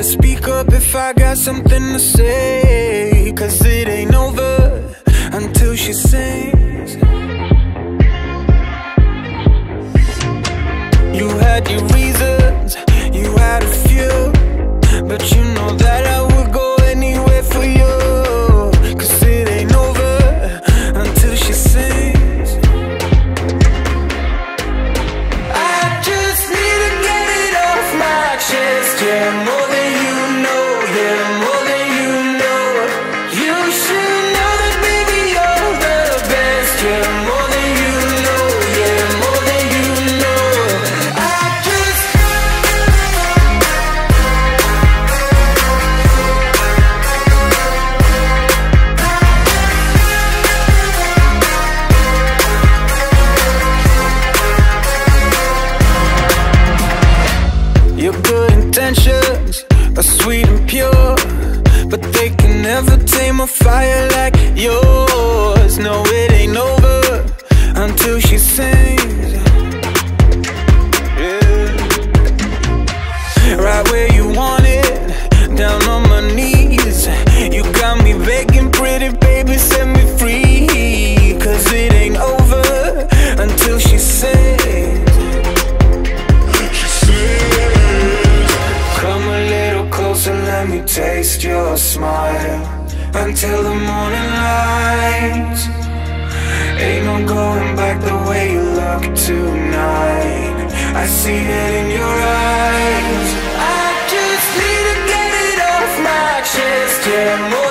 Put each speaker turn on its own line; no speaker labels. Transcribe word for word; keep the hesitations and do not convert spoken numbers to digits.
speak up if I got something to say, 'cause it ain't over until she sings. You had your reasons, you had a few, but you know that I would go anywhere for you. 'Cause it ain't over until she sings. I just need to get it off my chest, yeah, more than you know, yeah, more than you know. You should know that, baby, you're the best, yeah, more than you know, yeah, more than you know. I just Your good intentions are sweet and pure, but they can never tame a fire like yours. No, it ain't over until she sings. Yeah. Right where you want it, down on my knees. You got me begging, pretty baby, set me free. 'Cause it ain't over until she sings. Come a little closer, let me taste your smile until the morning light. Ain't no going back the way you look tonight. I see it in your eyes. I just need to get it off my chest, yeah, more